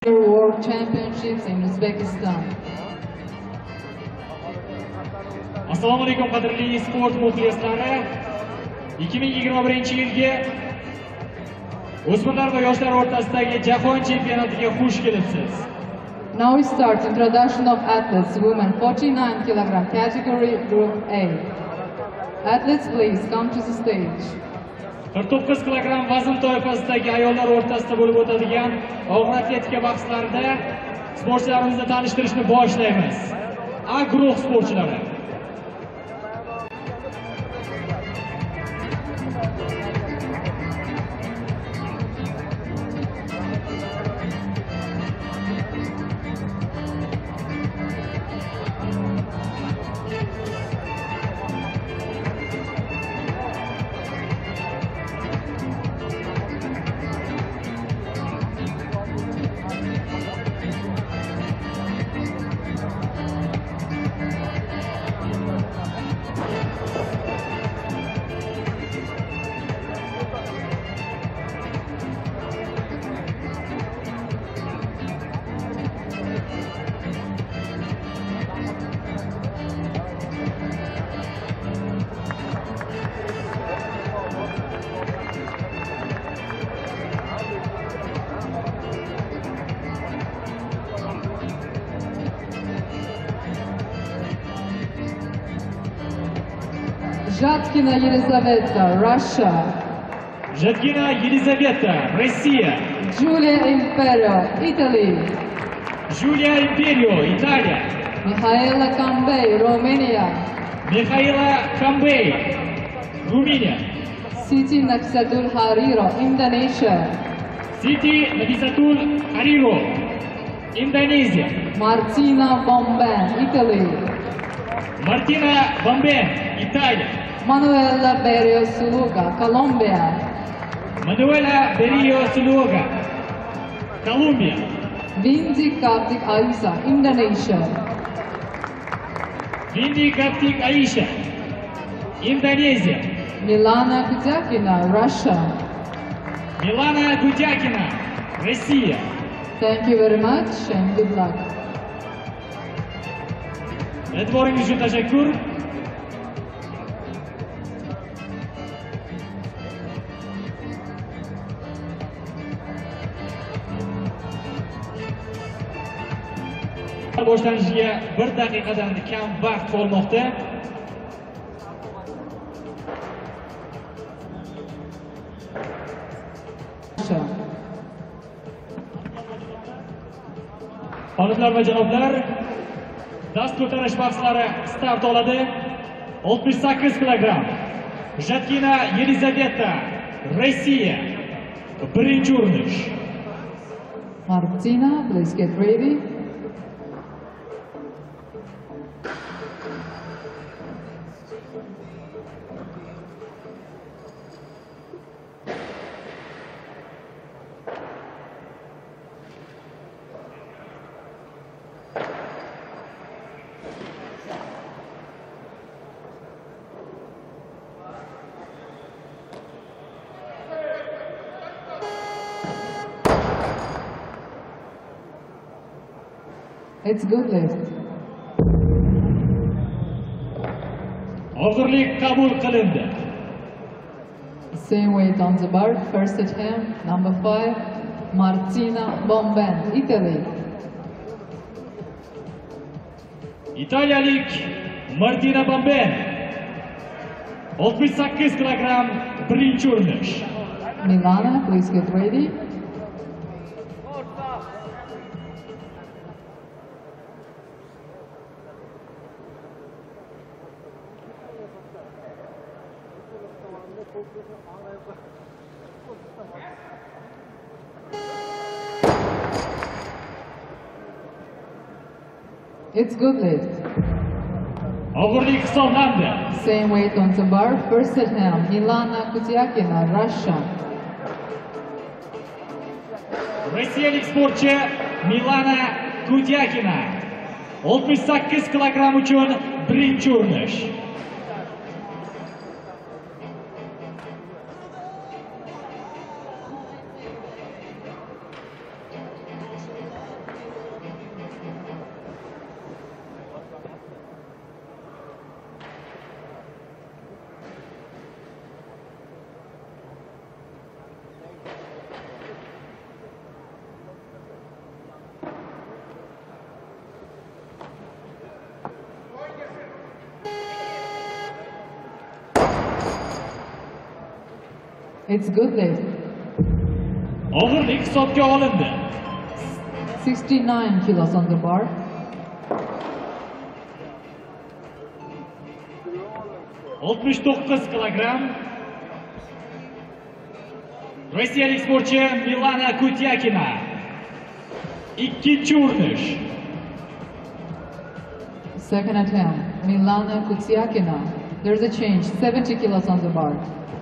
World Championships in Uzbekistan. Assalomu alaykum qadrli sport muxlislari. 2021-yilgi o'smirlar va yoshlar o'rtasidagi jahon chempionatiga xush kelibsiz. Now we start introduction of athletes, women 49 kg category, group A. Athletes, please come to the stage. 49 kg vazn toifasidagi ayollar o'rtasida bo'lib o'tadigan og'ir atletika bahslarida sportchilarimizni tanishtirishni boshlaymiz. A guruh sportchilari. Zhatkina Yelizaveta, Russia. Zhatkina Yelizaveta, Россия. Giulia Imperio, Italy. Giulia Imperio, Italia. Mihaela Kambey, Romania. Mihaela Kambey, Rumınia. Siti Nafisatul Hariro, Indonesia. Siti Nafisatul Hariro, Indonesia. Martina Bomben, Italy. Martina Bomben, Italia. Manuela Berio Suluga, Colombia. Manuela Berio Suluga, Colombia. Vindi Kartik Aisa, Indonesia. Vindi Kartik Aisha, Indonesia. Milana Kudyakina, Russia. Milana Kudyakina, Россия. Thank you very much and good luck. E'tiboringiz uchun tashakkur. Boshlanishiga 1 daqiqadan kam vaqt qolmoqda. Xonimlar va janoblar, dast ko'tarish bahslari start oladi. 68 kg. Zhatkina Yelizaveta, Rossiya. Birinchi urinish. Martina, please get ready. It's good lift. Hozirlik qabul qilindi. Same weight on the bar, first attempt, number 5, Martina Bomben, Italy. İtalyalik Martina Bomben 68 kg birinchi urinish. Milana, please get ready. It's good lift. Og'irlik hisoblandi. Same weight on the bar, first attempt, Milana Kudyakina, Russia. Rossiyalik sportchi Milana Kudyakina 68 kg uchun birinchi urinish. It's good lift. Og'irlik hisobga olindi. 69 kilos on the bar. Oltmish 9 kilogramm. Rossiyalik sportchi Milana Kutyakina. Ikkinchi urinish. Second attempt, Milana Kutyakina. There's a change, 70 kilos on the bar.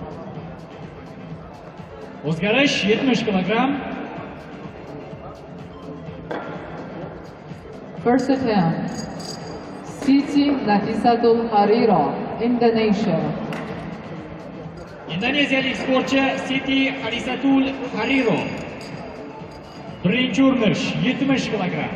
O'zgarish 70 kilogramm. First attempt, Siti Nafisatul Hariro, Indonesia. Indoneziyalik sportchi Siti Alisatul Hariro. Birinchi urinish 70 kilogramm.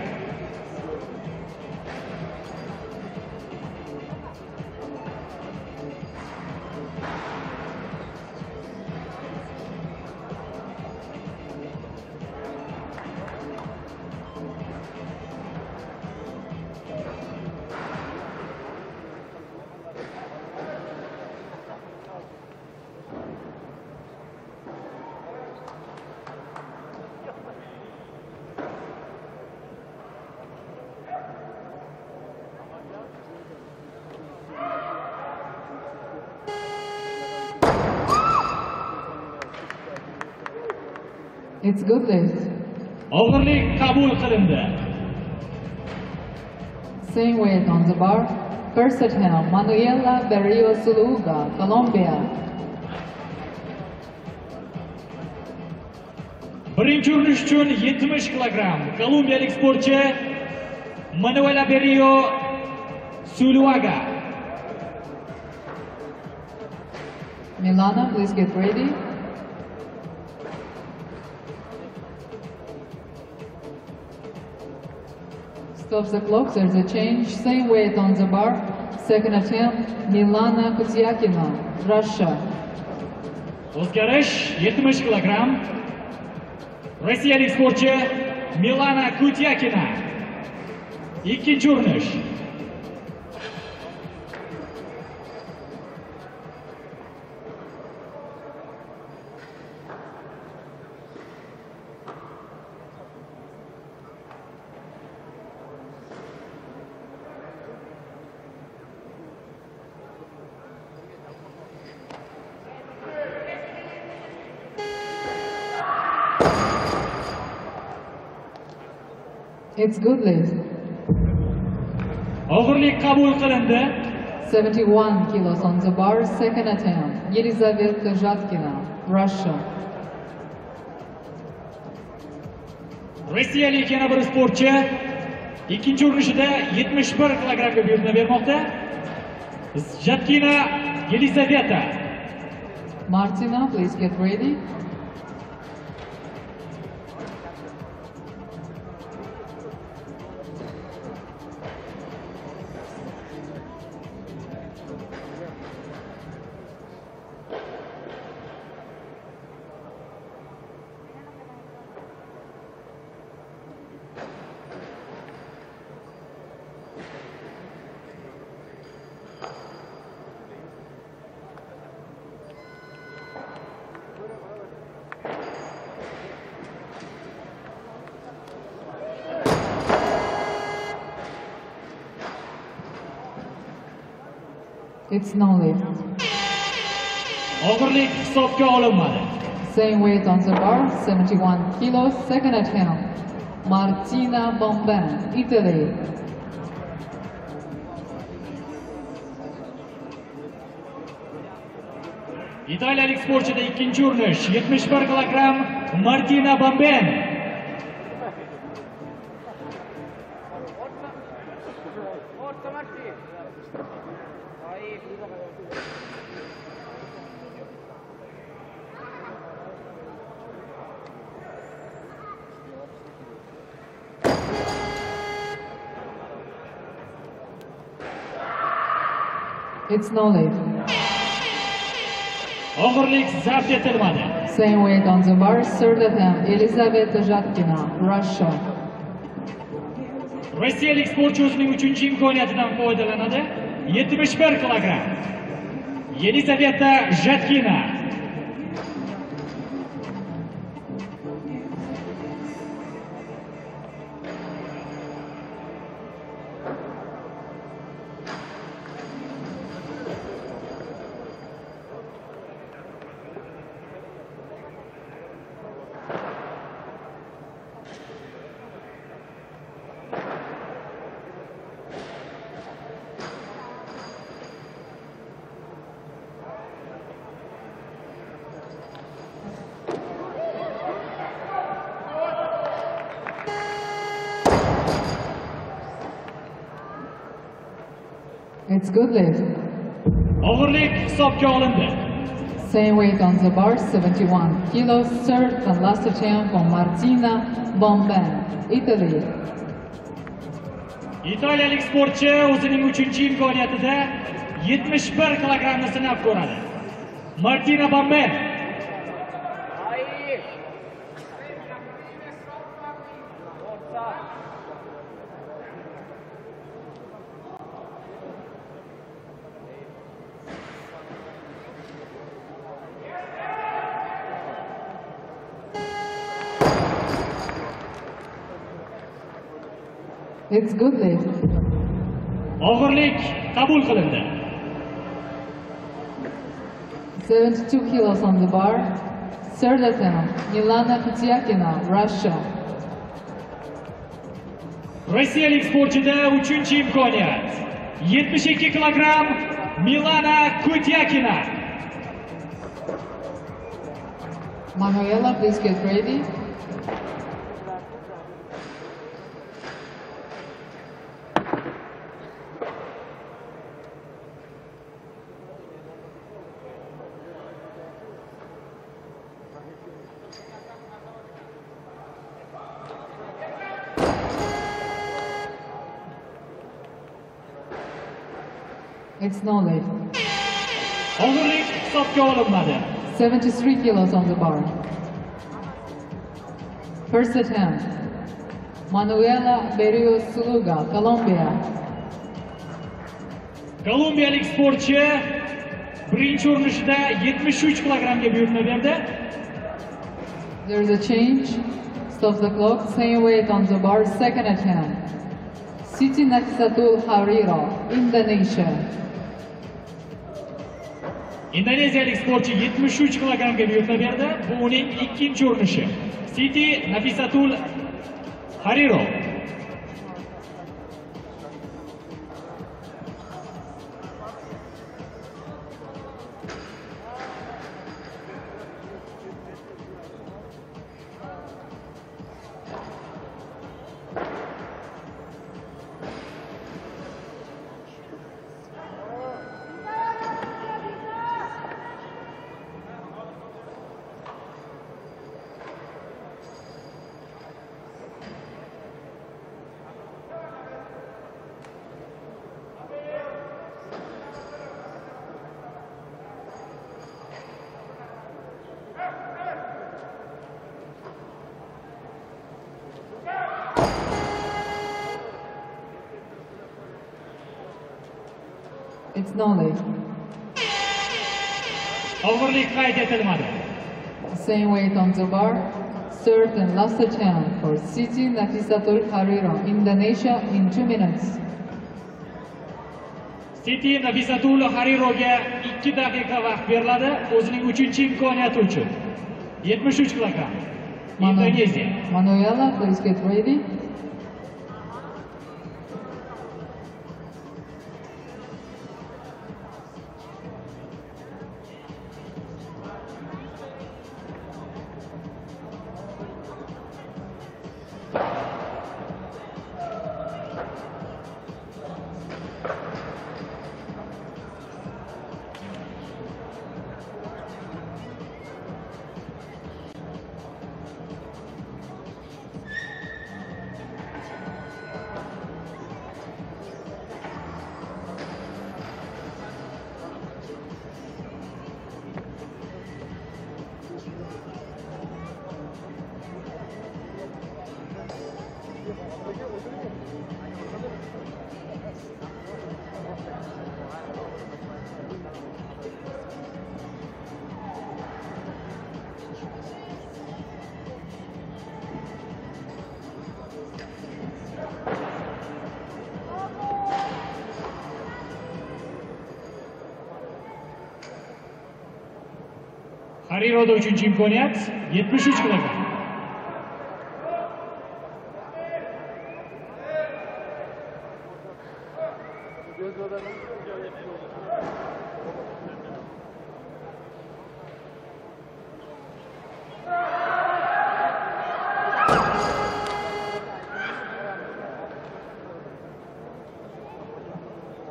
It's good lift. Og'irlik qabul qilindi. Same weight on the bar. First attempt, Manuela Berrio Zuluaga, Colombia. Birinchi urinish uchun 70 kilogramm. Kolumbiyalik sportchi Manuela Berrio Zuluaga. Milana, please get ready. Stops the clock, there's a change. Same weight on the bar. Second attempt, Milana Kutyakina, Russia. O'zgarish 70 kilogramm. Rossiyalik sportchi Milana Kutyakina. Ikkinchi urinish. It's good lift. Og'irlik qabul qilindi. 71 kilos on the bar. Second attempt, Yelizaveta Zhatkina, Russia. Rossiyalik yana bir sportchi ikkinchi urinishida 71 kilogrammga buyurtma bermoqda. Zhatkina Yelizaveta. Martina, please get ready. It's no lift. Og'irlik hisobga olinmadi. Same weight on the bar, 71 kilos. Second attempt, Martina Bomben, Italy. İtaliyalik sportchida ikkinchi urinish 71 kilogramm Martina Bomben. It's no lift. Og'irlik zabt etilmadi. Same weight on the bar, third attempt, Elizaveta Zhatkina, Russia. Rossiyalik sportchi o'zining 3-chi imkoniyatidan foydalanadi. 71 kilogramm. Yelizaveta Zhatkina. It's good lift. Og'irlik hisobga olindi. Same weight on the bar, 71 kilos. Third and last attempt for Martina Bomben, Italy. Italiyalik sportchi o'zining 3-imkoniyatida 71 kilogramni sinab ko'radi. Martina Bomben. It's good lift. Og'irlik qabul qilindi. 72 kilos on the bar. Third attempt, Milana Kutyakina, Russia. Rossiyalik sportchida 3-imkoniyat. 72 kilogram Milana Kutyakina. Manuela, please get ready. It's no lift. Og'irlik hisobga olinmadi. 73 kilos on the bar. First attempt, Manuela Berrios Suluga, Colombia. Kolumbiyalik sportchi birinchi urinishda 73 kilogramga buyurtma berdi. There's a change. Stop the clock. Same weight on the bar. Second attempt. Siti Nafisatul Hariro, Indonesia. Indoneziyalik sportchi 73 kilogramga buyurtma berdi. Bu uning ikkinchi urinishi. Siti Nafisatul Hariro. It's no lift. Og'irlik qayd etilmadi. Same weight on the bar. Third and last attempt for Siti Nafisatul Hariro, Indonesia in 2 minutes. Siti Nafisatul Hariroga 2 daqiqa vaqt beriladi o'zining 3-imkoniyati uchun. 73 kilogram. Indoneziya. Manuela, please get ready. Hariroda 3-imkoniyat 73 kilogram.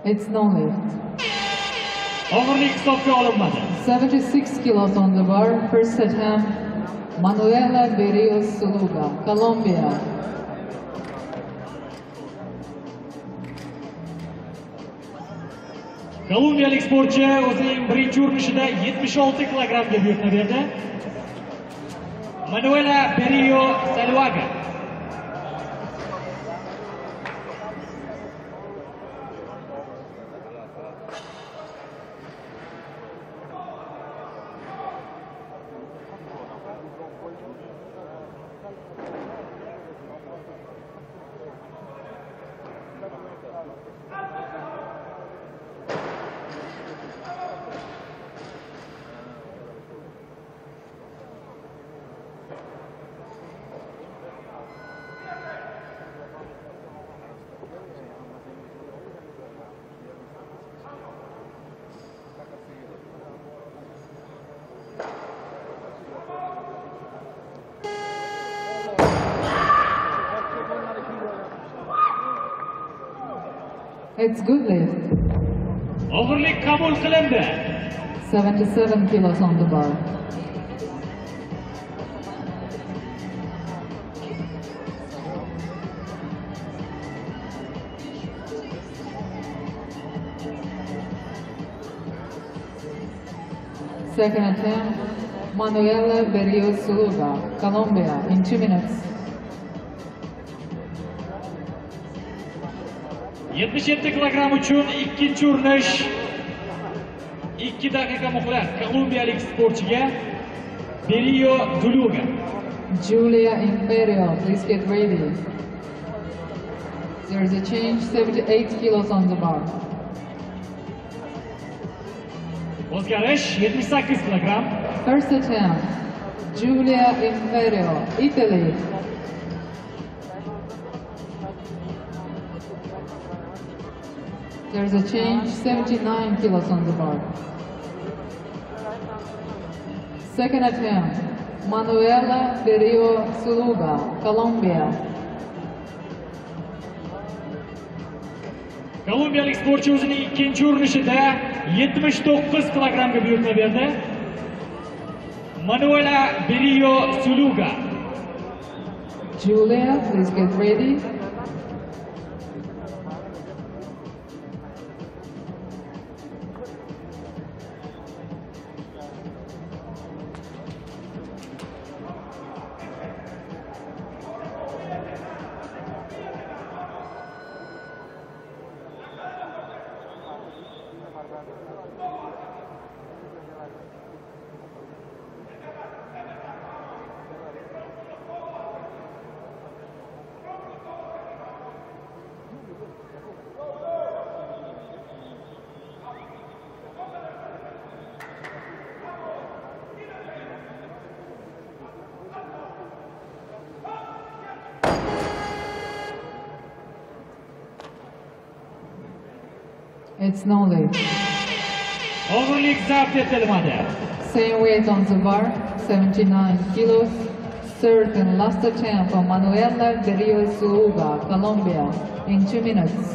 It's no lift. Og'irlik hisobga olinmadi. 76 kilos on the bar. First attempt, Manuela Berrios Zuluaga, Colombia. Kolumbiyalik sportchi o'zining birinchi urinishida 76 kilogramga buyurtma berdi. Manuela Berrios Zuluaga. It's good lift. Og'irlik qabul qilindi. 77 kilos on the bar. Second attempt, Manuela Berrios Zuluaga, Colombia, in 2 minutes. 77 kilogram uchun ikkinchi urinish 2 daqiqa muhlat kolumbiyalik sportchiga Berrios Zuluaga. Julia Imperio, please get ready. There's a change, 78 kilos on the bar. O'zgarish 78 kilogram. First attempt, Julia Imperio, Italy. There's a change, 79 kilos on the bar. Second attempt, Manuela Berrios Zuluaga, Colombia. Kolumbiyalik sportchi o'zining ikkinchi urinishida 79 kilogramga buyurtma berdi. Manuela Berrios Zuluaga. Julia, please get ready. It's no lift. Og'irlik zabt etilmadi. Same weight on the bar, 79 kilos. Third and last attempt for Manuela Berrios Zuluaga, Colombia, in 2 minutes.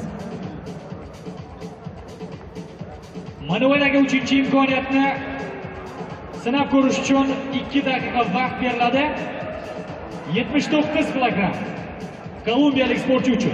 Manuelaga uchinchi imkoniyatni sinab ko'rish uchun 2 daqiqa vaqt beriladi. 79 kilogram kolumbiyalik sportchi uchun.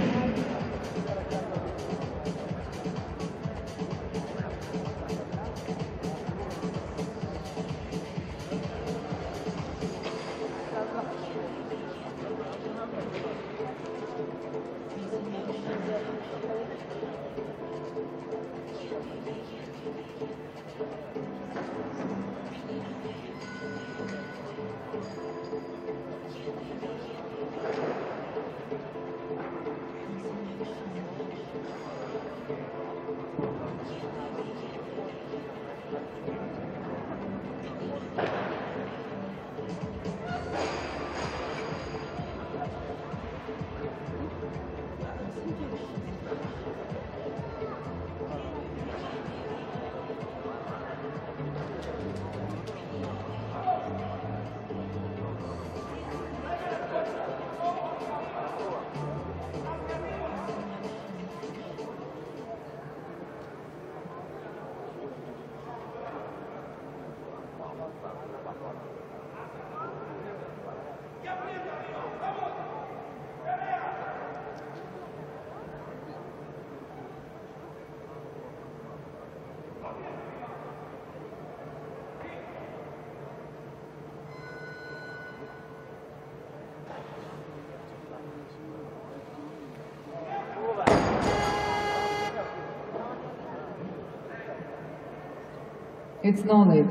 It's no lift.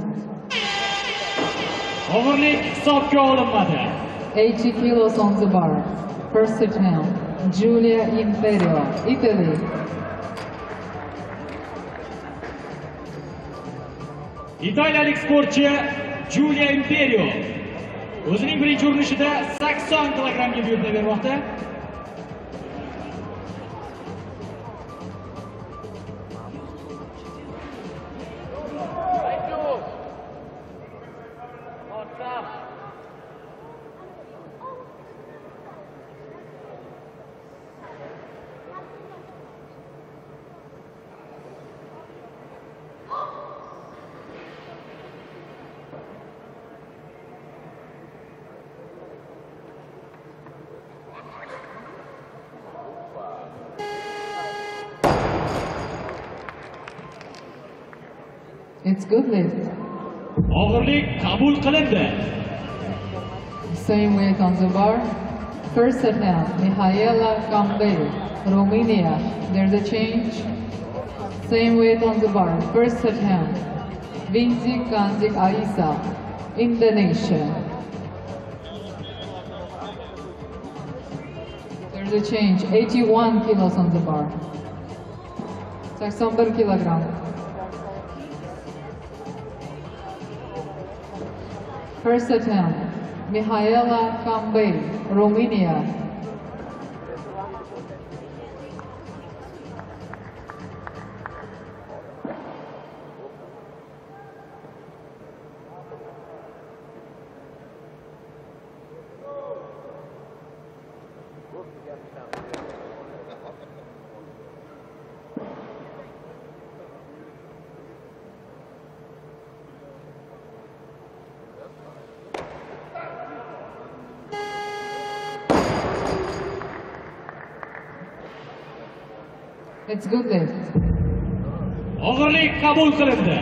Og'irlik hisobga olinmadi. 80 kilos on the bar. First attempt, Giulia Imperio, Italy. İtaliyalik sportchi Giulia Imperio o'zining birinchi urinishida 80 kilogramga buyurtma bermoqda. It's good lift. Og'irlik qabul qilindi. Same weight on the bar. First attempt, Mihaela Gambei, Romania. There's a change. Same weight on the bar. First attempt, Vinci Kanzik Aisa, Indonesia. There's a change. 81 kilos on the bar. 81 kilogram. First attempt, Mihaela Gambei, Romania. It's good lift. Og'irlik qabul qilindi.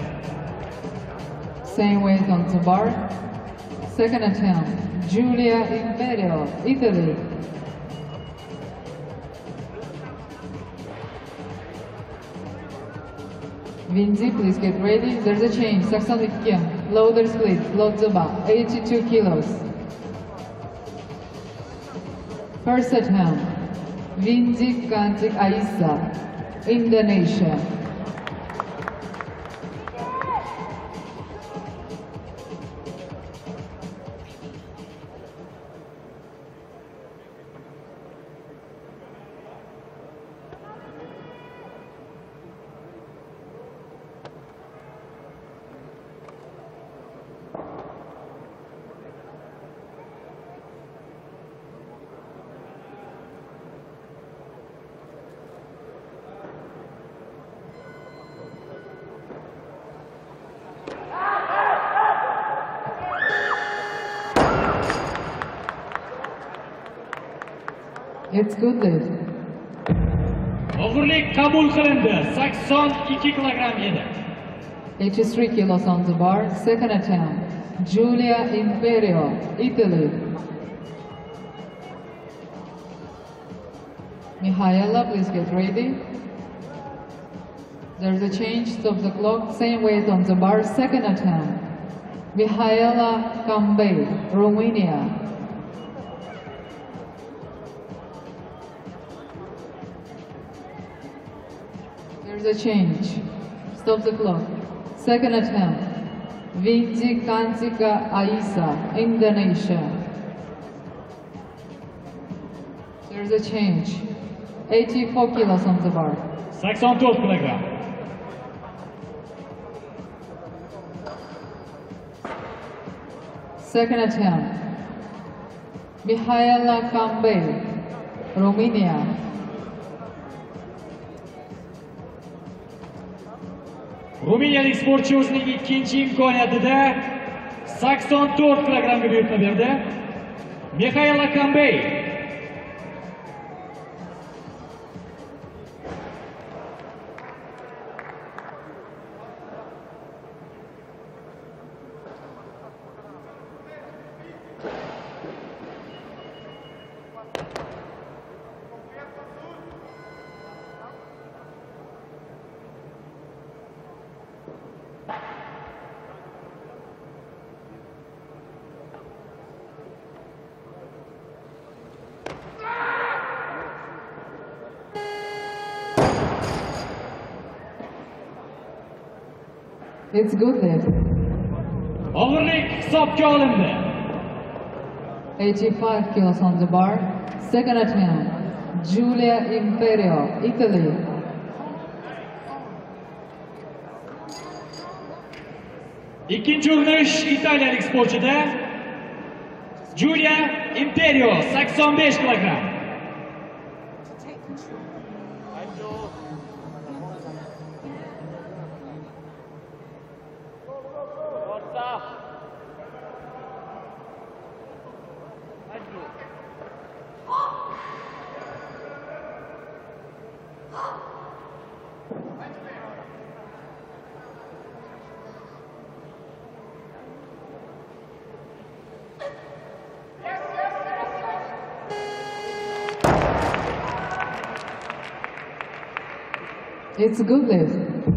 Same weight on the bar. Second attempt, Giulia Imperio, Italy. Vinci, please get ready. There's a change. 82. Loader split. Load the bar. 82 kilos. First attempt, Vinci Kantik Aisa, Indonesia. It's good lift. Og'irlik qabul qilindi. 82 kilogram edi. 83 kilos on the bar. Second attempt, Giulia Imperio, Italy. Mihaela, please get ready. There's a change. Stop the clock. Same weight on the bar. Second attempt, Mihaela Gambei, Romania. There's a change. Stop the clock. Second attempt, Vinci Kantika Aisa, Indonesia. There's a change. 84 kilos on the bar. 84 kilogram. Second attempt, Mihaela Gambei, Romania. Ruminiyalik sportchi o'zining ikkinchi imkoniyatida 84 kilogramga buyurtma berdi. Mihaela Gambei. It's good lift. Og'irlik hisobga olindi. 85 kilos on the bar. Second attempt. Giulia Imperio, Italy. İkinci urinish italiyalik sportchida Giulia Imperio 85 kilogram. It's a good lift.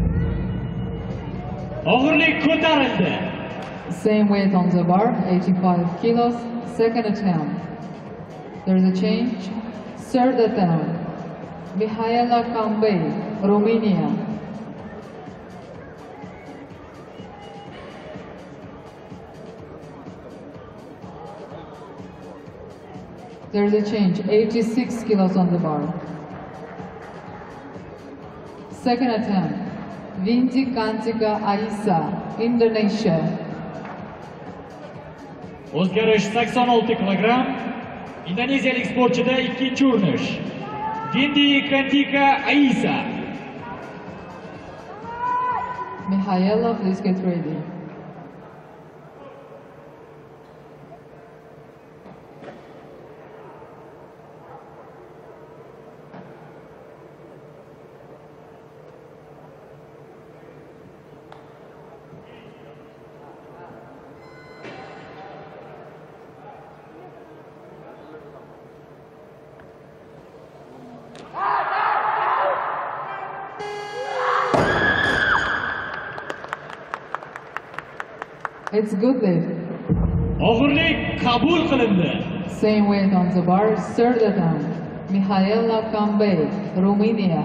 Og'irlik ko'tarildi. Same weight on the bar, 85 kilos. Second attempt. There's a change. Third attempt. Mihaela Cambay, Romania. There's a change. 86 kilos on the bar. Second attempt. Vinci Kantika Aisa, Indonesia. O'zgarish 86 kilogram. Indoneziyalik sportchida ikkinchi urinish. Vinci Kantika Aisa. Mihaela, please get ready. It's good lift. Og'irlik qabul qilindi. Same weight on the bar, third attempt. Mihaela Cambay, Romania.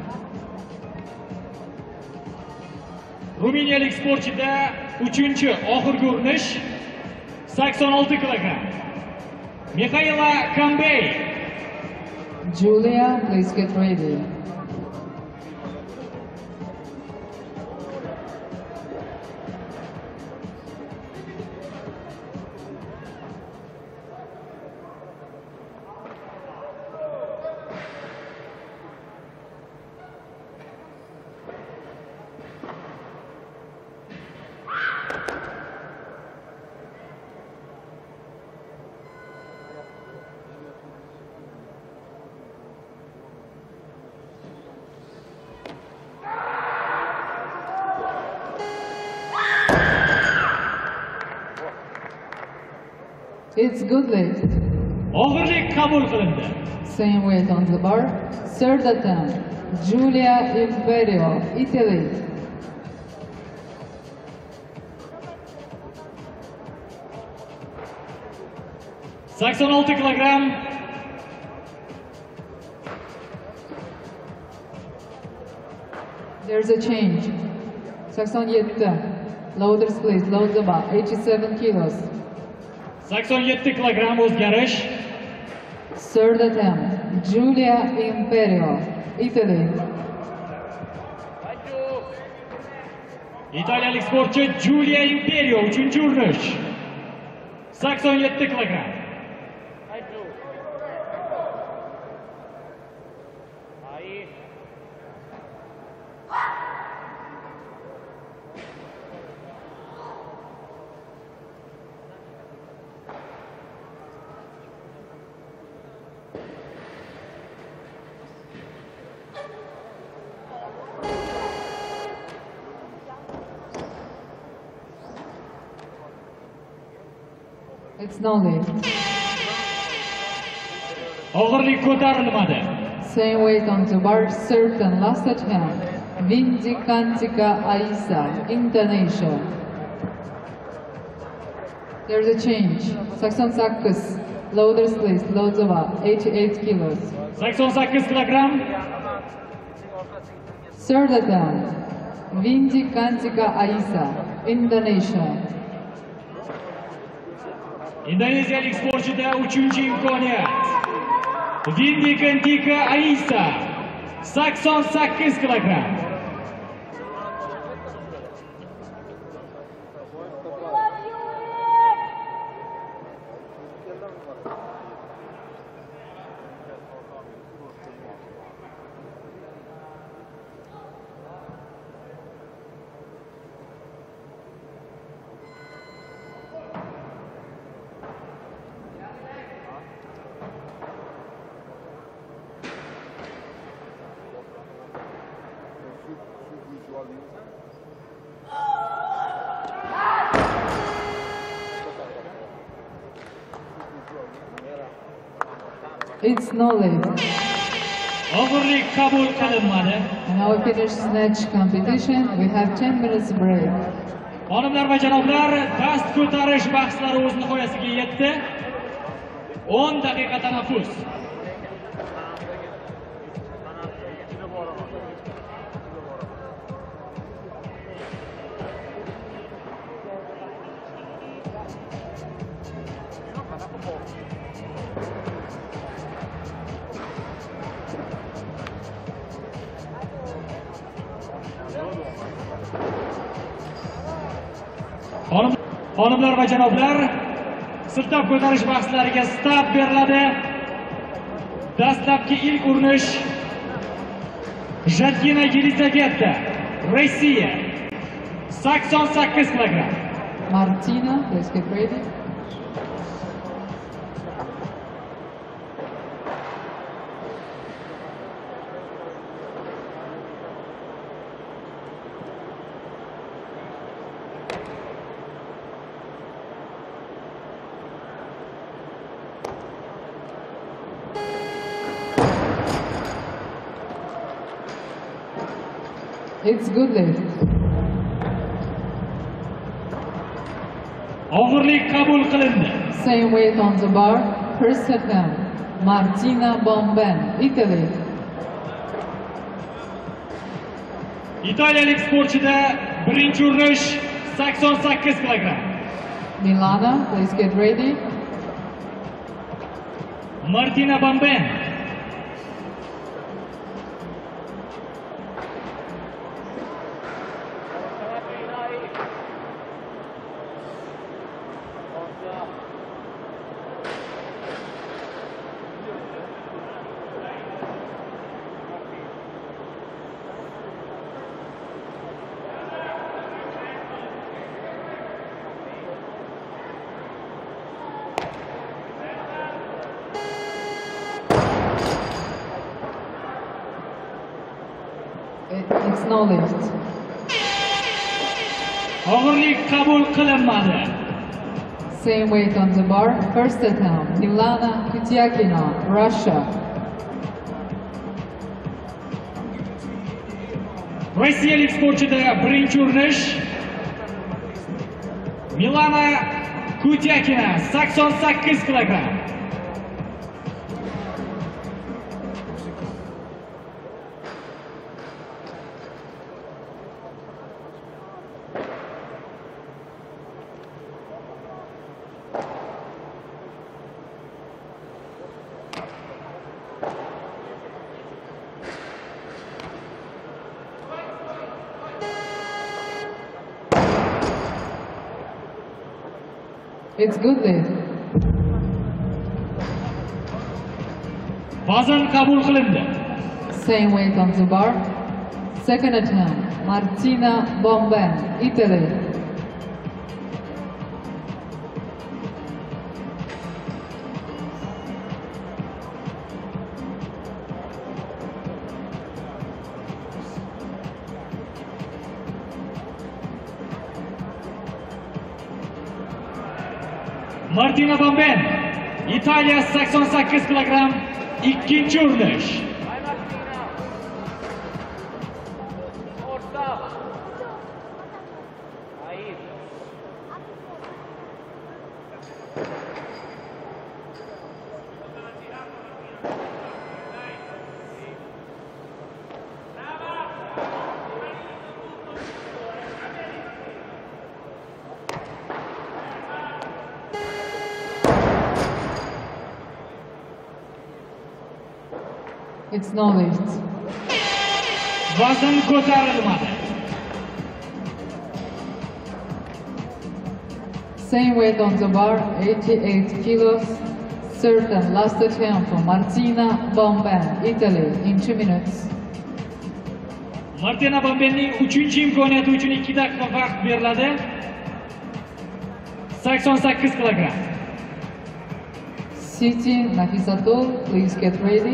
Ruminiyalik sportchida uchinchi oxirgi urinish 86 kilogram. Mihaela Cambay. Giulia, please get ready. It's good lift. Og'irlik qabul qilindi. Same weight on the bar, third attempt. Giulia Imperio, Italy. Sakson olti kilogram. There's a change. 87. Loaders please, load the bar, 87 kilos. 87 kilogram o'zgarish. Third attempt. Giulia Imperio, Italy. İtaliyalik sportchi Giulia Imperio 3-chi urinish. 87 kilogram. It's no lift. Og'irlik ko'tarilmadi. Same weight on the bar, third and last attempt. Vinci Kantika Aisa, Indonesia. There's a change. 88. Loaders please, loads the bar, 88 kilos. 88 kilogram. Third attempt. Windy Kantika Aisa, Indonesia. Indoneziyalik sportchida 3-chi imkoniyat. Windy Kantika Aisa 88 kilogram. It's no late. Og'irlik qabul qilinmadi. Now finish snatch competition. We have 10 minutes break. Xonimlar va janoblar, dast ko'tarish bahslari o'z nihoyasiga yetdi. 10 daqiqa tanaffus. Xonimlar va janoblar, siltab ko'tarish bahslariga start beriladi. Dastlabki ilk urinish Jatkina Yelizaveta, Rossiya, 88 kilogram. Martina, let's get ready. It's good late. Og'irlik qabul qilindi. Same weight on the bar. First attempt. Martina Bomben, Italy. İtaliyalik sportchida birinchi urinish 88 kilogram. Milana, let's get ready. Martina Bomben. It's no lift. Og'irlik qabul qilinmadi. Same weight on the bar. First attempt. Milana Kutyakina, Russia. Rossiyalik sportchida birinchi urinish Milana Kutyakina 88 kilogram. It's good late. Vazn qabul qilindi. Same weight on the bar. Second attempt. Martina Bomben, Italy. Martina Bomben, İtalya 88 kilogram, ikinci urinish. It's no lift. Vazn ko'tarilmadi. Same weight on the bar, 88 kilos. Certain last attempt for Martina Bomben, Italy, in 2 minutes. Martina Bombenning 3-chi imkoniyati uchun 2 daqiqa vaqt beriladi. 88 kilogram. Siti Nafisatul, please get ready.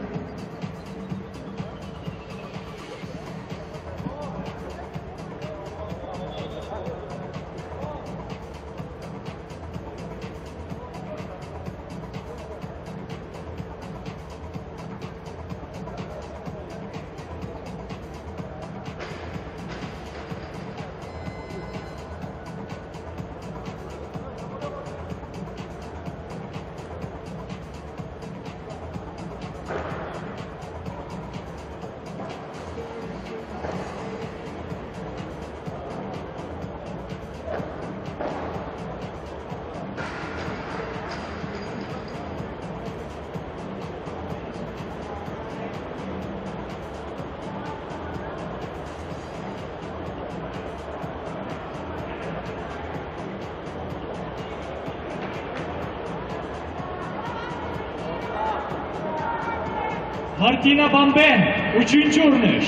Martina Bomben 3-chi urinish.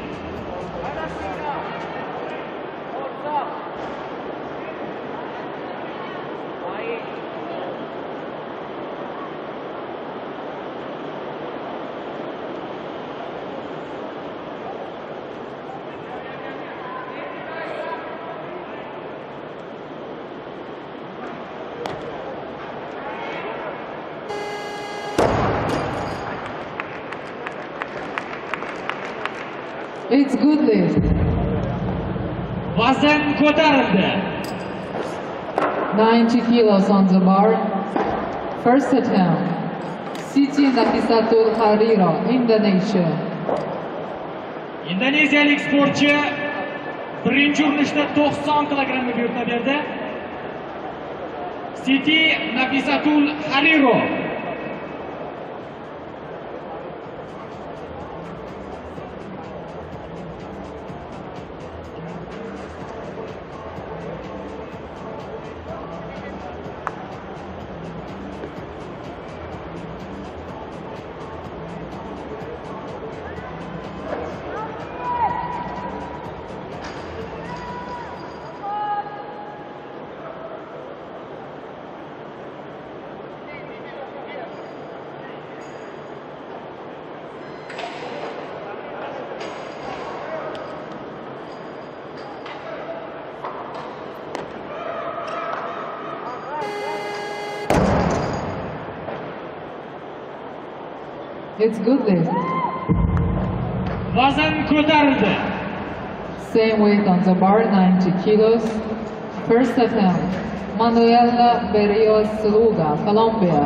It's good lift. Vazn ko'tarildi. 90 kilos on the bar. First attempt. Siti Nafisatul Hariro, Indonesia. Indoneziyalik sportchi birinchi urinishda 90 kilogrammga buyurtma berdi. Siti Nafisatul Hariro. It's good lift. Vazn ko'tarildi. Same weight on the bar, 90 kilos. First attempt. Manuela Berrios Luga, Colombia.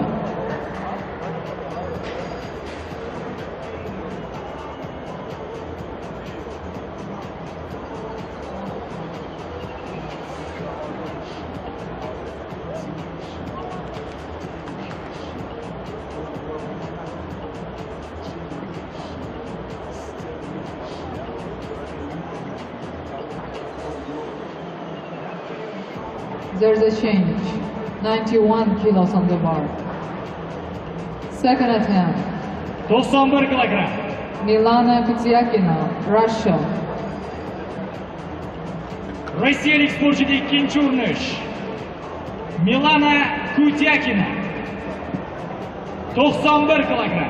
There's a change. 91 kilos on the bar. Second attempt. 91 kilogram. Milana Kutyakina, Russia. Rossiyalik sportchida 2-chi urinish. Milana Kutyakina. 91 kilogram.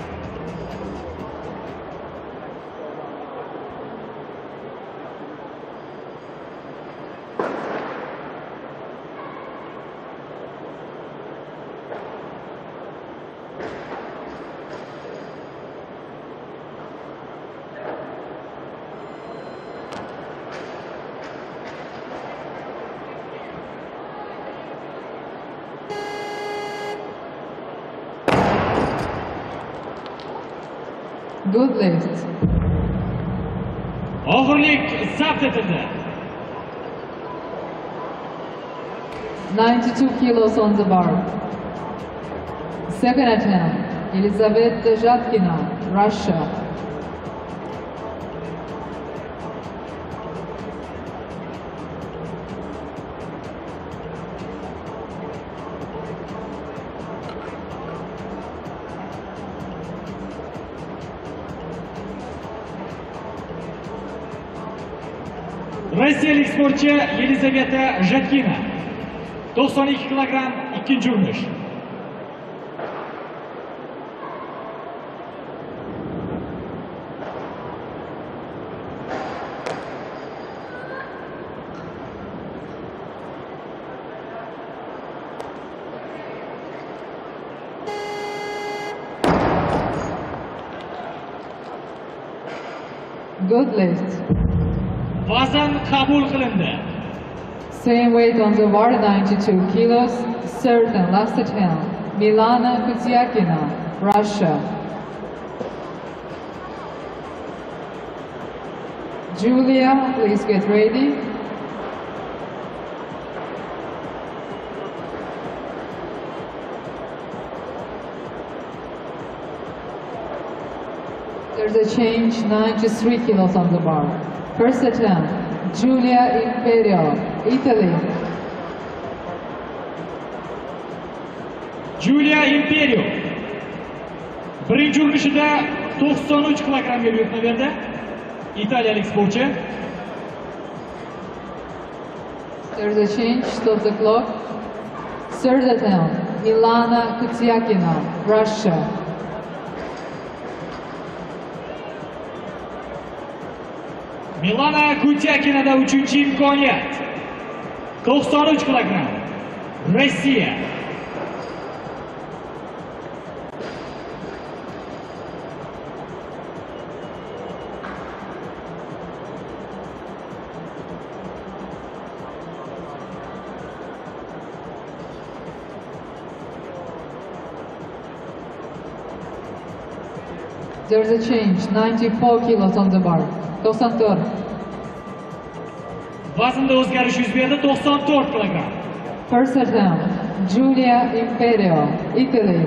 Good lift. Og'irlik zabt etildi. 92 kilos on the bar. Second attempt. Elizaveta Zhatkina, Russia. Rossiyalik sportchi Yelizaveta Zhatkina 92 kilogramm ikkinchi urinish. Good lift. Vazn qabul qilindi. Same weight on the bar, 92 kilos. Certain last attempt. Milana Kutyakina, Russia. Julia, please get ready. There's a change, 93 kilos on the bar. First attempt, Giulia Imperio, Italy. Giulia Imperio birinchi urinishida 93 kilogrammga buyurtma berdi. İtaliyalik sportchi. There's a change, stop the clock. Third attempt, Milana Kutyakina, Russia. Milana Kutyakinada 3-chi imkoniyat. 93 kilogramm. Rossiya. There's a change, 94 kilos on the bar. 94. Vaznda o'zgarish yuz berdi, 94 kilogramm. First attempt, Giulia Imperio, Italy.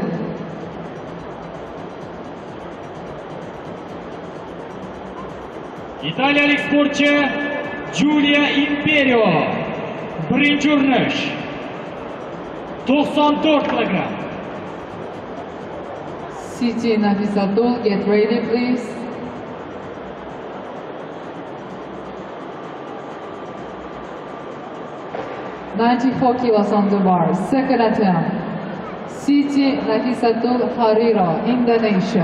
İtaliyalik sportchi Giulia Imperio birinchi urinish 94 kilogramm. Siti Nafisatul, get ready please. $94 kilos on the bar. Second attempt, Siti Nafisatul Hariro, Indonesia.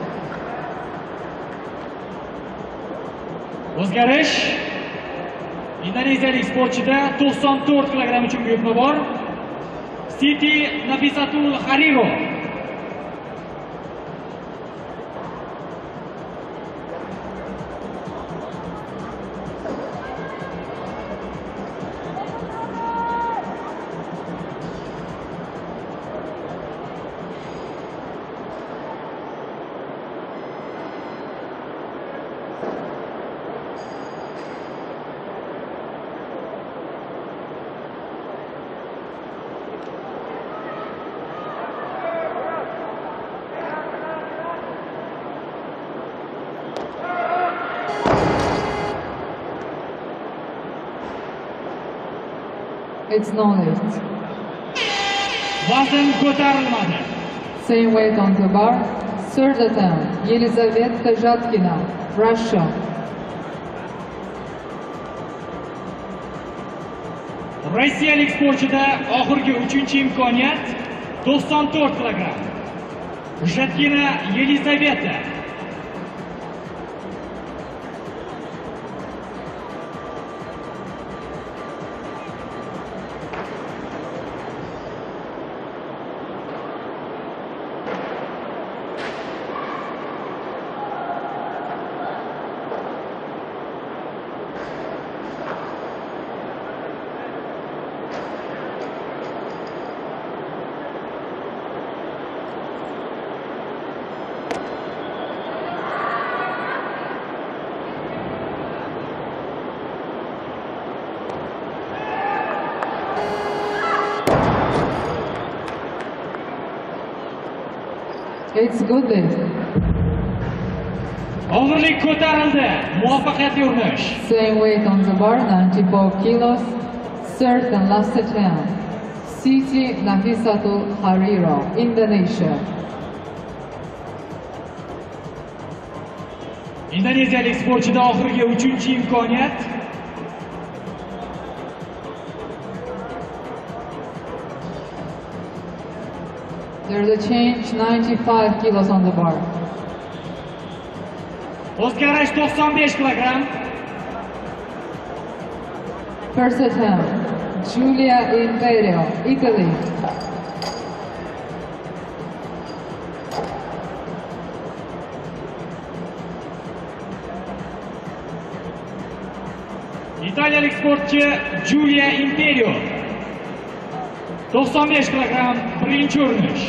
O'zgarish indoneziyalik sportchida 94 kilogramm uchun buyurtma bor. Siti Nafisatul Hariro. It's no lift. Vazn ko'tarilmadi. Same weight on the bar. Third attempt, Yelizaveta Zhatkina, Russia. Rossiyalik sportchida oxirgi 3-chi imkoniyat 94 kilogramm. Zhatkina Yelizaveta. It's good lift. Og'irlik ko'tarildi. Muvaffaqiyatli urinish. Same weight on the bar, 94 kilos. Third and last attempt. Siti Nafisatul Hariro, Indonesia. Indoneziyalik sportchida oxirgi 3-chi imkoniyat. There's a change, 95 kilos on the bar. O'zgarish 95 kilogramm. First attempt, Giulia Imperio, Italy. İtaliyalik sportchi Giulia Imperio 95 kilogramm birinchi urinish.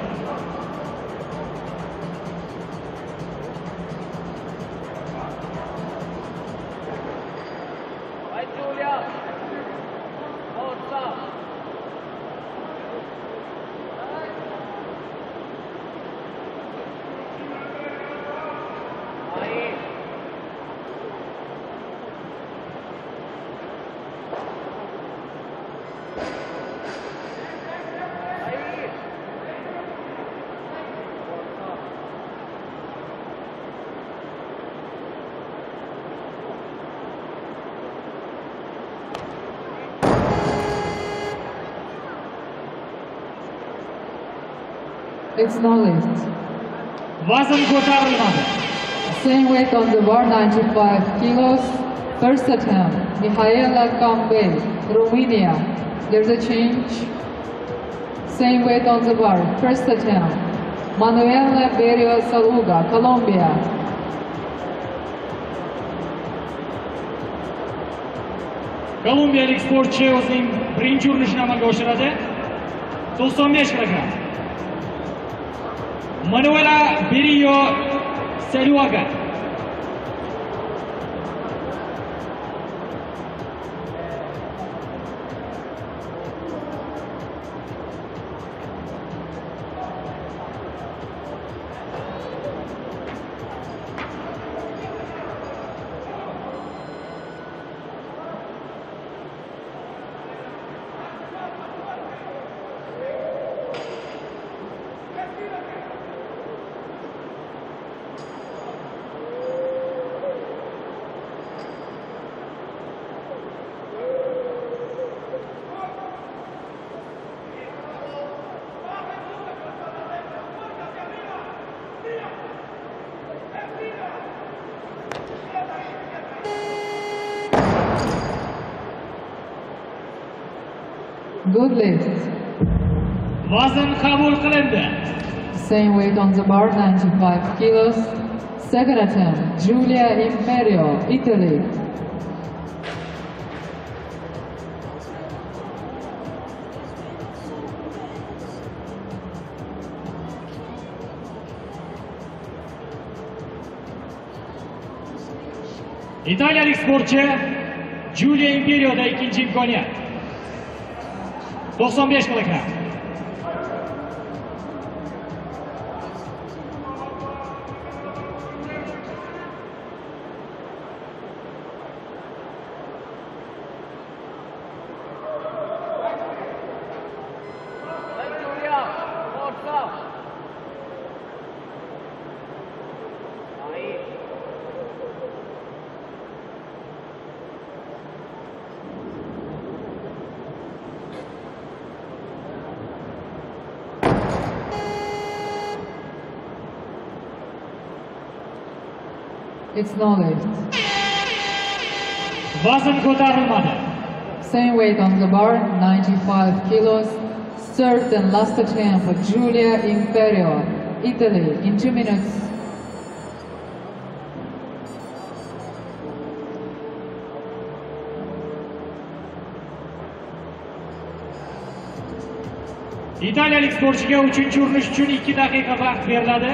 It's no lift. Vazn ko'tarilmadi. Same weight on the bar, 95 kilos. First attempt, Mihaela Gambay, Romania. There's a change. Same weight on the bar, first attempt, Manuela Berio Saluga, Colombia. Kolumbiyalik sportchi o'zining birinchi urinishini amalga oshiradi. 95 kilogramm. Manuela Berio Saluga. Good lift. Vazn qabul qilindi. Same weight on the bar, 95 kilos. Second attempt, Giulia Imperio, Italy. İtaliyalik sportchi Giulia Imperio'da ikinci imkoniyat. 95 kilogram. It's no lift. Vazn ko'tarilmadi. Same weight on the bar, 95 kilos. Third and last attempt for Giulia Imperio, Italy, in 2 minutes. İtaliyalik sportchiga 3-chi urinish uchun 2 daqiqa vaqt beriladi.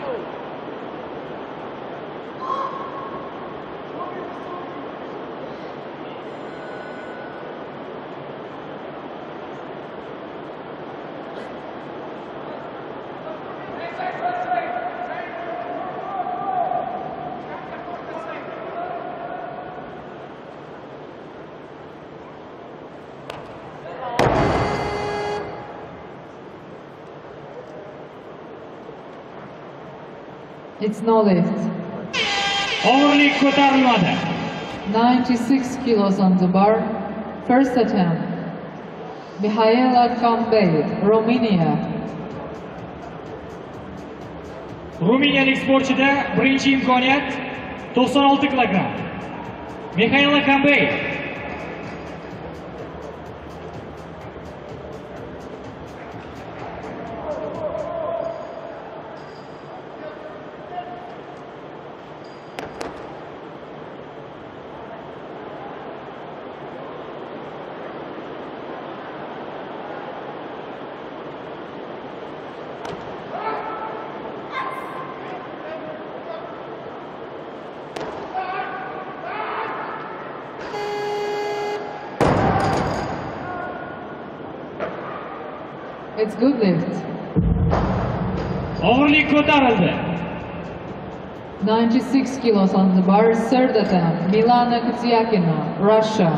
It's no lift. Og'irlik ko'tarilmadi. 96 kilos on the bar. First attempt. Mihaela Kambey, Romania. Ruminiyalik sportchida birinchi imkoniyat 96 kilogramm. Mihaela Kambey. It's good lift. Og'irlik ko'tarildi. 96 kilos on the bar. Third attempt. Milana Kutyakina, Russia.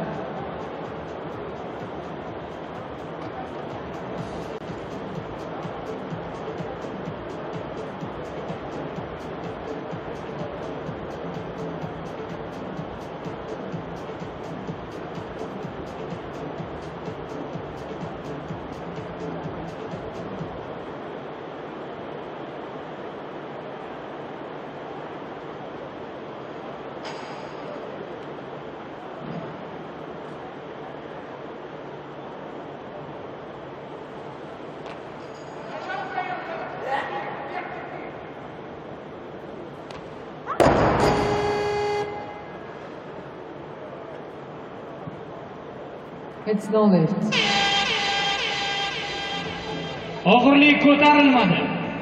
It's no lift. Og'irlik ko'tarilmadi.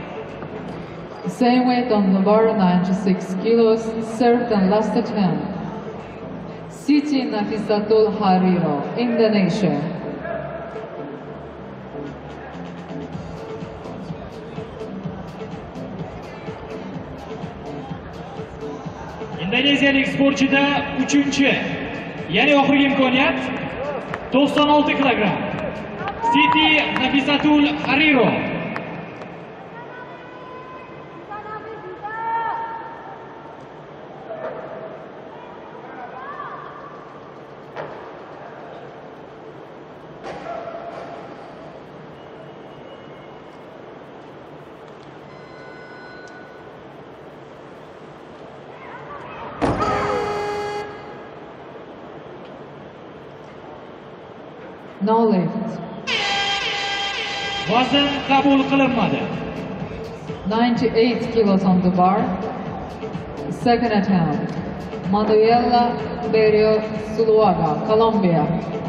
Same weight on the bar, 96 kilos. Third and last attempt. Siti Nafisatul Hariro, Indonesia. Indoneziyalik sportchida 3-chi, ya'ni oxirgi imkoniyat 96 kilogramm. Siti Nafisatul Hariro. No lift. Vazn qabul qilinmadi. 98 kilos on the bar. Second attempt. Manuela Berio Zuluaga, Colombia.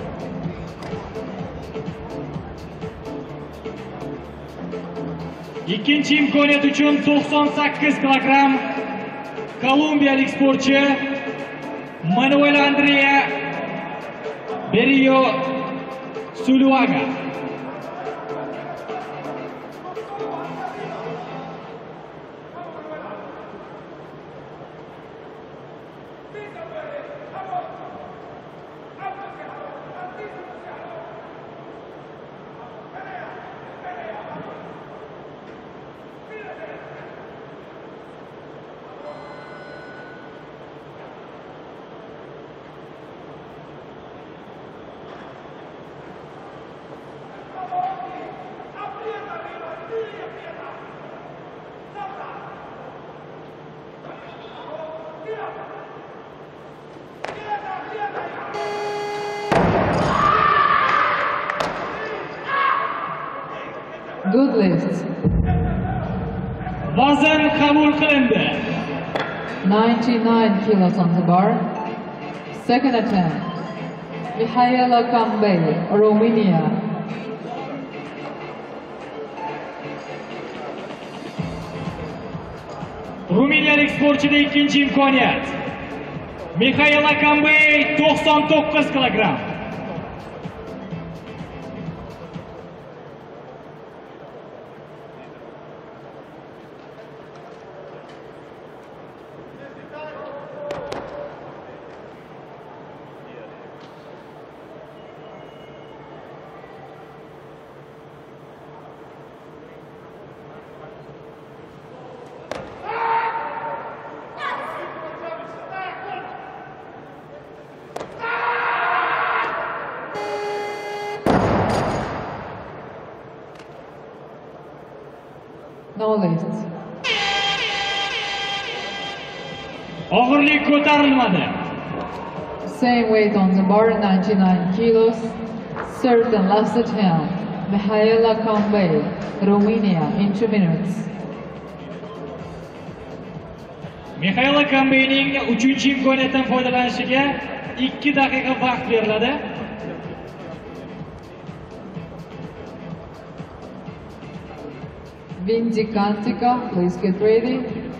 İkinci imkoniyat uchun 98 kilogramm kolumbiyalik sportchi Manuel Andrea Berio Zuluaga. Good lift. Vazn qabul qilindi. 99 kilos on the bar. Second attempt. Mihaela Kambey, Romania. Ruminiyalik sportchida ikkinchi imkoniyat. Mikhail Akambey 99 kilogramm. No lift. Og'irlik ko'tarilmadi. Same weight on the bar, 99 kilos. Third and last attempt, Mikhail Akambey, Romania, in 2 minutes. Mikhail Akambeyning 3-chi imkoniyatdan foydalanishiga 2 daqiqa vaqt beriladi. Vinci Kantika, please get ready.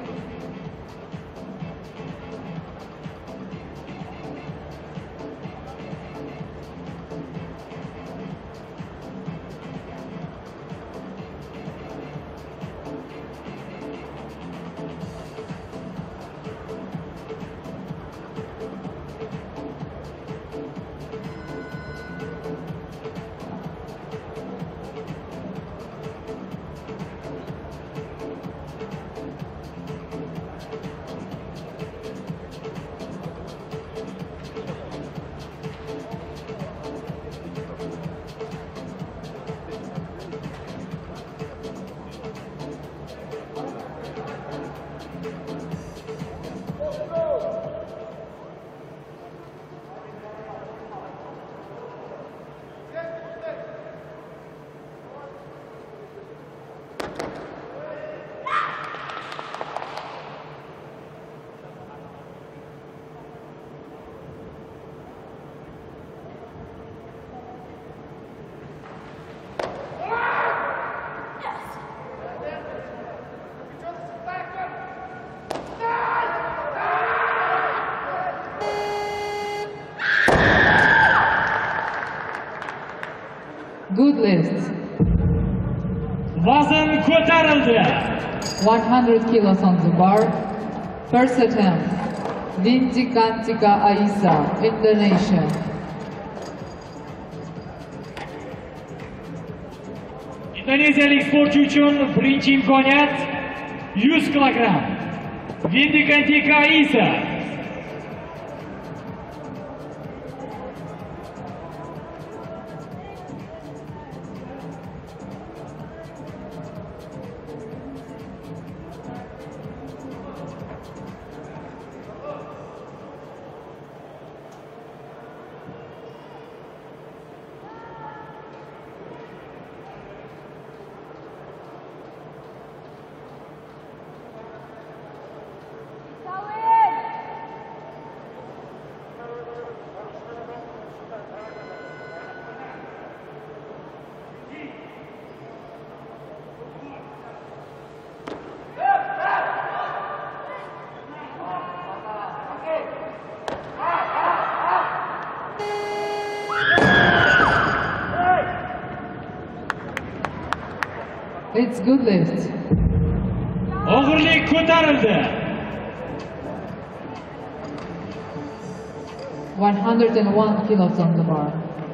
Good lift. Vazn ko'tarildi. 100 kilos on the bar. First attempt, Vinci Kantika Aisa, Indonesia. Indoneziyalik sportchi uchun birinchi imkoniyat 100 kilogramm. Vinci Kantika Aisa. It's good lift. Og'irlik ko'tarildi. 101 kilos on the bar.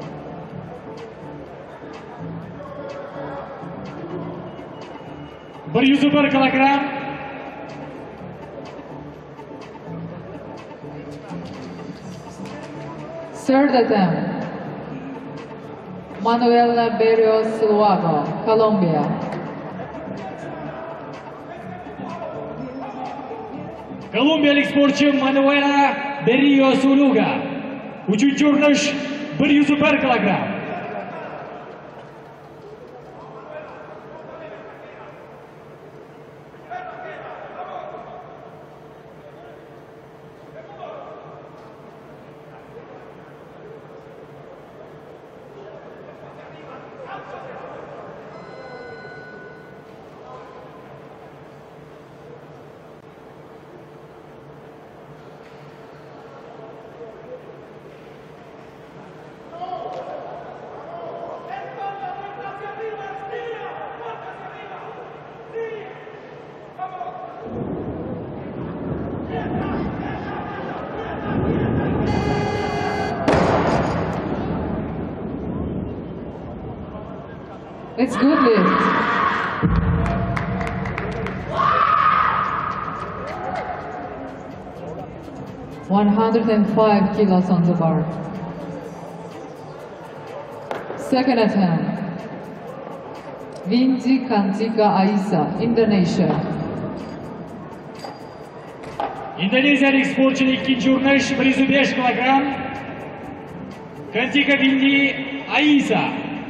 Bir 101 kilogramm. Third attempt, Manuela Berrios Luago, Colombia. Kolumbiyalik sportchi Manuela Berrios Luago. 3-chi urinish 101 kilogramm. It's good lift. $105 kilos on the bar. Second attempt. Vinci Kantika Aisa, Indonesia. Indoneziyalik sportchining ikkinchi urinish 105 kilogramm. Kantika Vinci Aisa.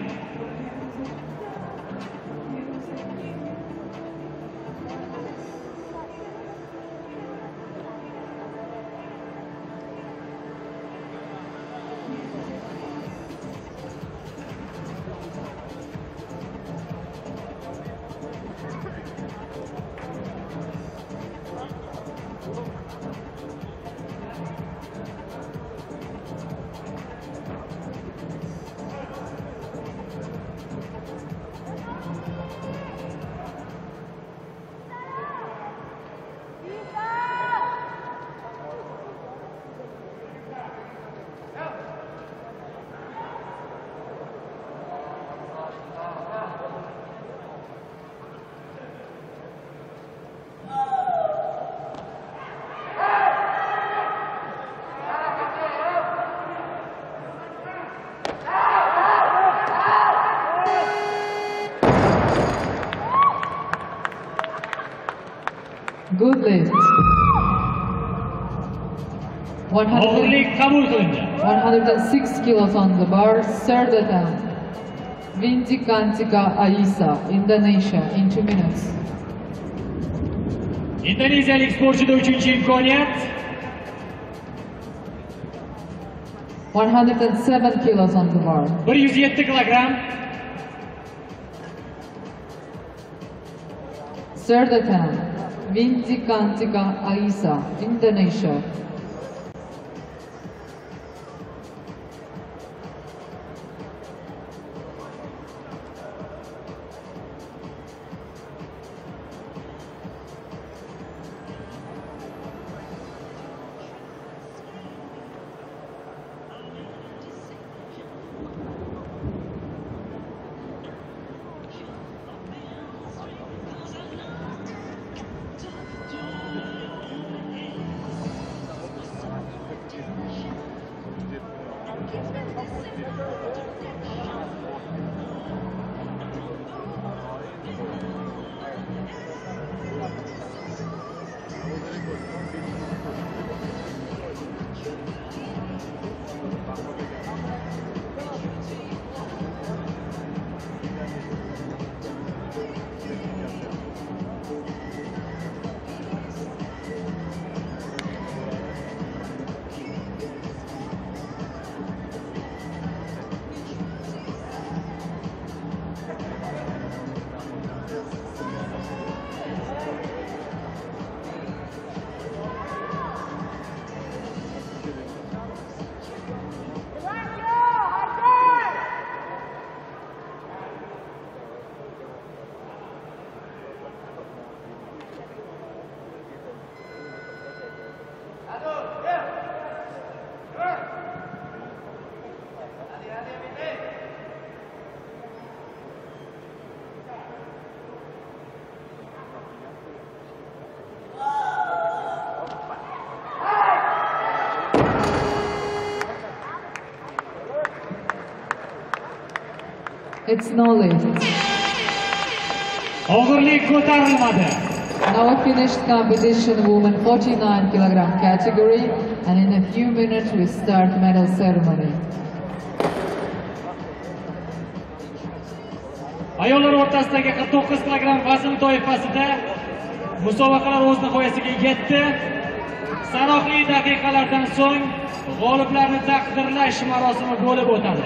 Good lift. Og'irlik qabul qilindi. 106 kilos on the bar. Third attempt. Vinci Kantika Aisa, Indonesia, in 2 minutes. Indoneziyalik sportchida uchinchi imkoniyat. 107 kilos on the bar. 107 kilogramm. Third attempt. Vinci Kantika Aisa, Indonesia. It's no lift. Og'irlik ko'tarilmadi. Now a finished competition, women 49 kilogram category, and in a few minutes we start medal ceremony. Ayollar o'rtasidagi 49 kilogram vazn toifasida musobaqalar o'z nihoyasiga yetdi. Sanoqli daqiqalardan so'ng g'oliblarni taqdirlash marosimi bo'lib o'tadi.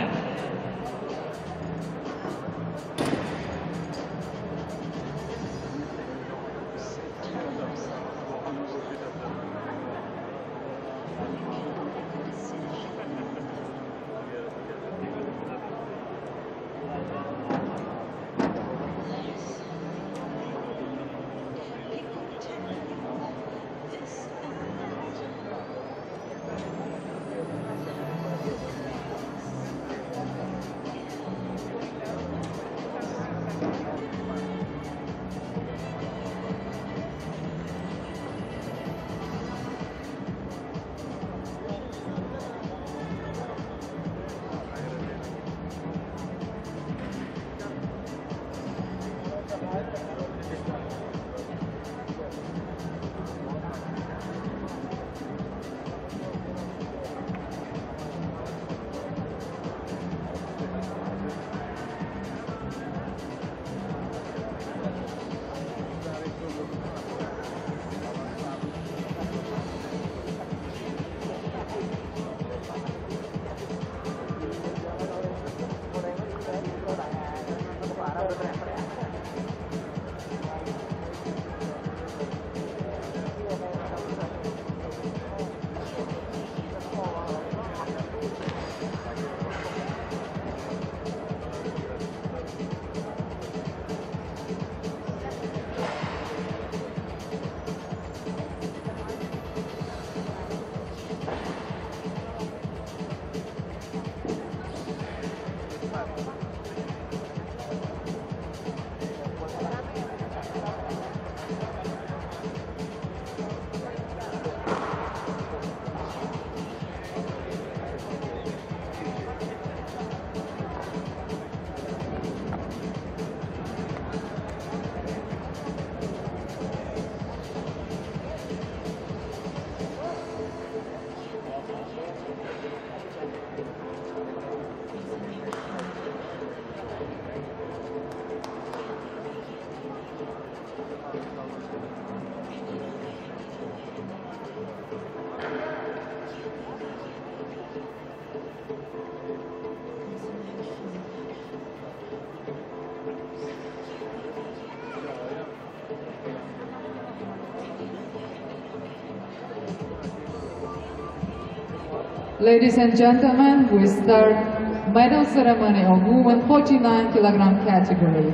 Ladies and gentlemen, we start medal ceremony of women 49 kilogram category.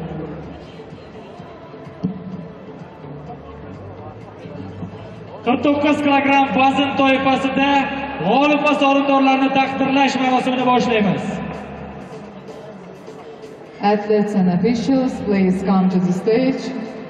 Qirq to'qqiz kilogram vazn toifasida g'olib va sovrindorlarni taqdirlash marosimini boshlaymiz. Athletes and officials, please come to the stage.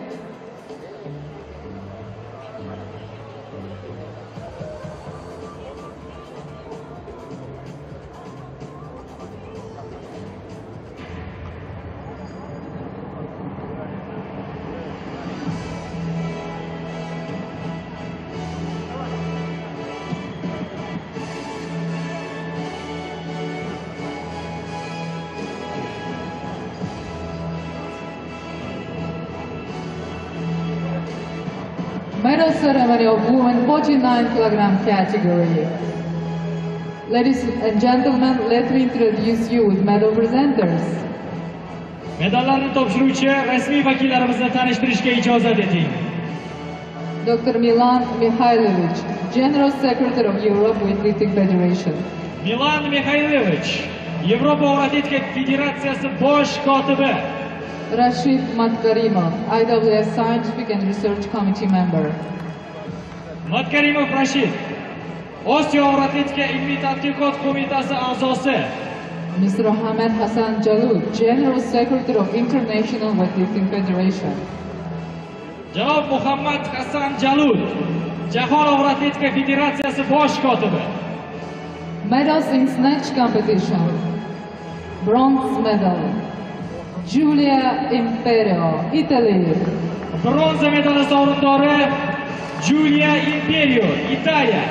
Medal ceremony of women 49 kilogram category. Ladies and gentlemen, let me introduce you with medal presenters. Medallarni topshiruvchi rasmiy vakillarimizni tanishtirishga ijozat eting. Dr. Milan Mikhailovich, General Secretary of Europe Weightlifting Federation. Milan Mikhailovich, Yevropa og'ir atletika federatsiyasi bosh kotibi. Rashid Matkarimov, IWF Scientific and Research Committee member. Matkarimov Rashid, Osiyo og'ir atletika ilmiy tadqiqot qo'mitasi a'zosi. Mr. Ahmed Hassan Jalud, General Secretary of International Weightlifting Federation. Janob Muhammad Hassan Jalud, Jahon og'ir atletika federatsiyasi bosh kotibi. Medals in snatch competition. Bronze medal. Giulia Imperio, Italy. Bronza medali sovrindori Giulia Imperio, Italiya.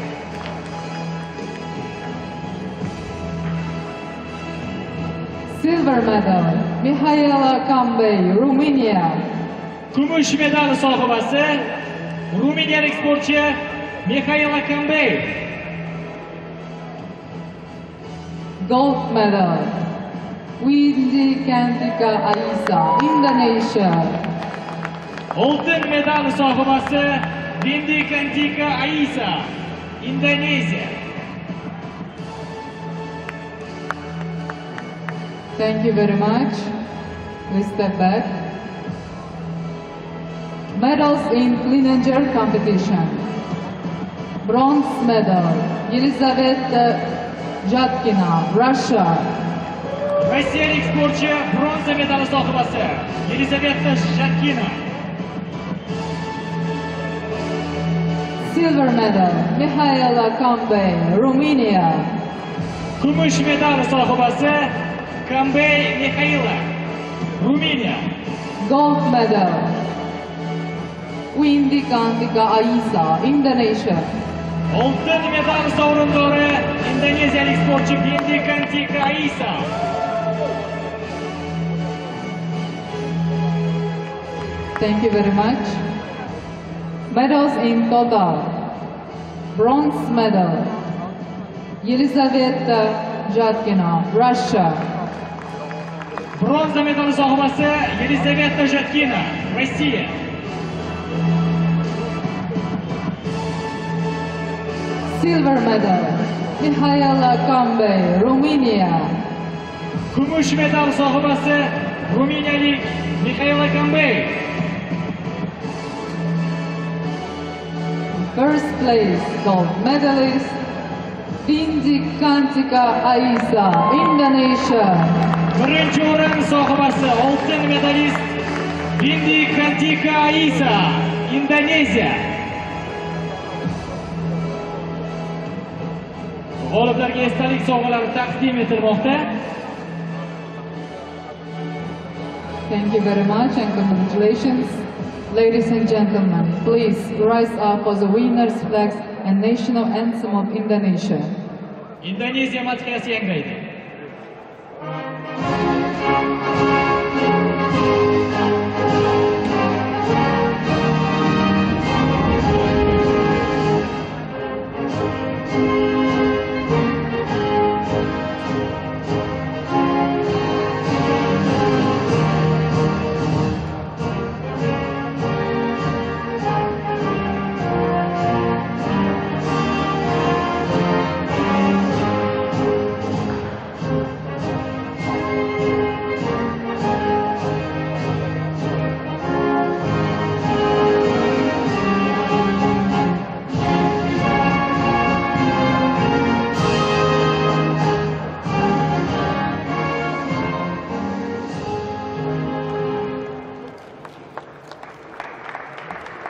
Silver medal. Mihaela Kambey, Romania. Kumush medali sohibasi ruminiyalik sportchi Mihaela Kambey. Gold medal. Windy Kantika Aisa, Indonesia. Oltin medali sohibasi Windy Kantika Aisa, Indoneziya. Thank you very much. Please step back. Medals in clean and jerk competition. Bronze medal. Yelizaveta Jatkina, Russia. Rossiyalik sportchi bronza medali sohibasi Yelizaveta Jatkina. Silver medal. Mihaela Kambey, Romania. Kumush medali sohibasi Kambey Mihaela, Ruminiya. Gold medal. Windy Kantika Aisa, Indonesia. Oltin medali sovrindori indoneziyalik sportchi Windy Kantika Aisa. Thank you very much. Medals in total. Bronze medal. Yelizaveta Jatkina, Russia. Bronza medali sohibasi Yelizaveta Jatkina, Rossiya. Silver medal. Mihaela Kambey, Romania. Kumush medali sohibasi ruminiyalik Mihaela Kambey. First place gold medalist Windy Kantika Aisa, Indonesia. Birinchi o'rin sohibasi oltin medalist Windy Kantika Aisa, Indoneziya. G'oliblarga esdalik sovg'alari taqdim etilmoqda. Thank you very much and congratulations. Ladies and gentlemen, please rise up for the winners' flags and national anthem of Indonesia. Indoneziya madhiyasi yangraydi.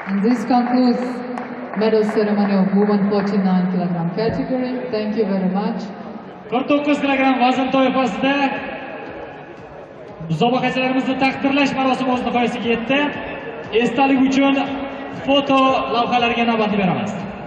And this concludes medal ceremony of women 49 kg category. Thank you very much. 49 kilogram vazn toifasida musobaqachilarimizni taqdirlash marosimi o'z nihoyasiga yetdi. Esdalik uchun foto lavhalariga navbatni beramiz.